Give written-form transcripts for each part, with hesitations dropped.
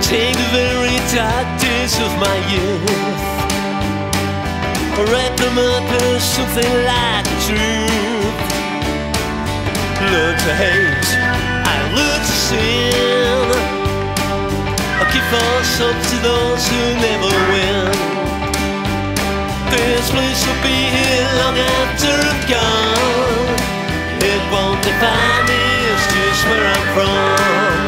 take the very dark days of my youth, wrap them up in something like truth. Learn to hate, I learn to sin. I'll give false hope to those who never win. This place will be here long after I'm gone. It won't define me, it's just where I'm from.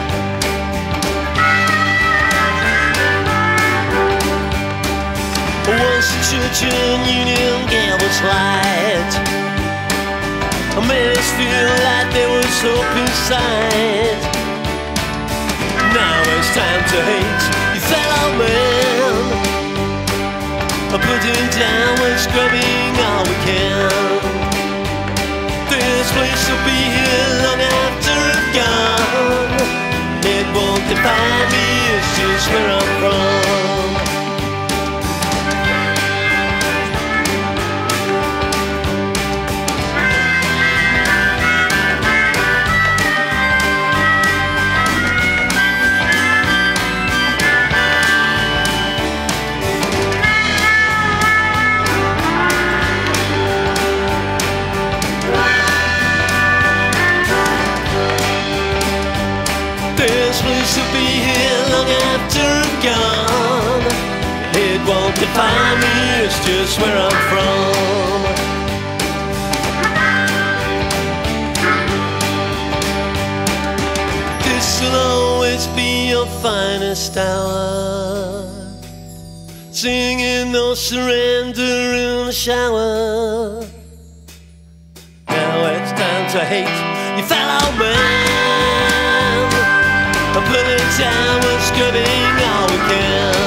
Once the church and union gave us light, I made us feel like there was hope inside. Now it's time to hate, you fellow man. Putting down, we're scrubbing all we can. This place will be here long after I'm gone. It won't define me, it's just where I'm from. This place will be here long after I'm gone. It won't define me, it's just where I'm from. This will always be your finest hour, singing no surrender in the shower. Now it's time to hate, you fellow man. Put it down, we're scrubbing all we can.